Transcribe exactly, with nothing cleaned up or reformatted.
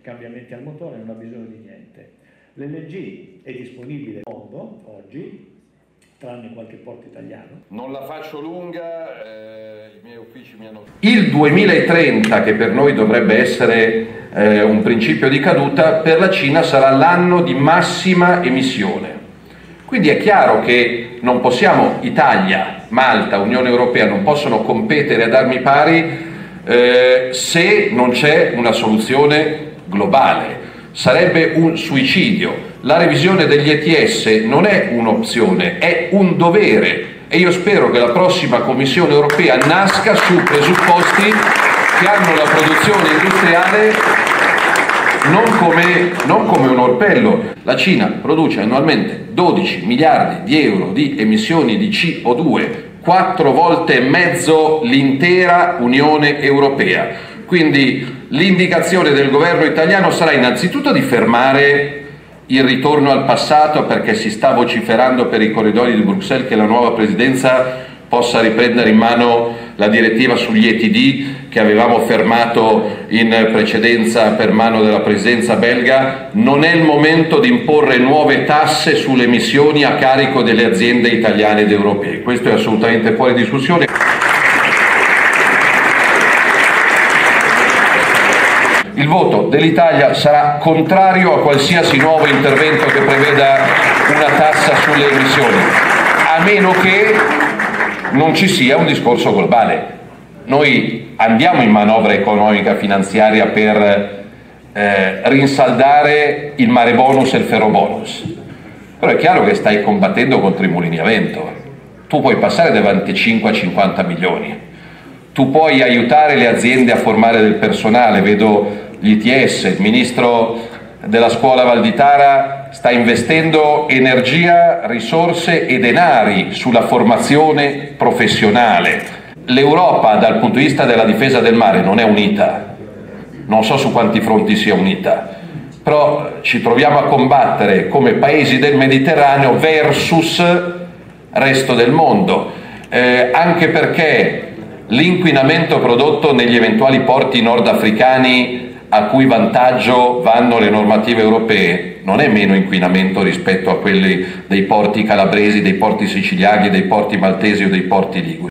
cambiamenti al motore, non ha bisogno di niente. L'L N G è disponibile nel mondo oggi, tranne qualche porto italiano. Non la faccio lunga, eh, i miei uffici mi hanno... Il duemilatrenta, che per noi dovrebbe essere eh, un principio di caduta, per la Cina sarà l'anno di massima emissione. Quindi è chiaro che non possiamo, Italia, Malta, Unione Europea, non possono competere ad armi pari eh, se non c'è una soluzione globale. Sarebbe un suicidio. La revisione degli E T S non è un'opzione, è un dovere e io spero che la prossima Commissione Europea nasca su presupposti che hanno la produzione industriale non come, non come un orpello. La Cina produce annualmente dodici miliardi di euro di emissioni di C O due, quattro volte e mezzo l'intera Unione Europea. Quindi l'indicazione del governo italiano sarà innanzitutto di fermare il ritorno al passato, perché si sta vociferando per i corridoi di Bruxelles che la nuova presidenza possa riprendere in mano la direttiva sugli E T D che avevamo fermato in precedenza per mano della presidenza belga. Non è il momento di imporre nuove tasse sulle emissioni a carico delle aziende italiane ed europee. Questo è assolutamente fuori discussione. Il voto dell'Italia sarà contrario a qualsiasi nuovo intervento che preveda una tassa sulle emissioni, a meno che non ci sia un discorso globale. Noi andiamo in manovra economica finanziaria per eh, rinsaldare il mare bonus e il ferro bonus, però è chiaro che stai combattendo contro i mulini a vento. Tu puoi passare da venticinque a cinquanta milioni, tu puoi aiutare le aziende a formare del personale, vedo gli I T S, il ministro della scuola Valditara sta investendo energia, risorse e denari sulla formazione professionale. L'Europa dal punto di vista della difesa del mare non è unita, non so su quanti fronti sia unita, però ci troviamo a combattere come paesi del Mediterraneo versus resto del mondo, eh, anche perché l'inquinamento prodotto negli eventuali porti nordafricani a cui vantaggio vanno le normative europee non è meno inquinamento rispetto a quelli dei porti calabresi, dei porti siciliani, dei porti maltesi o dei porti liguri.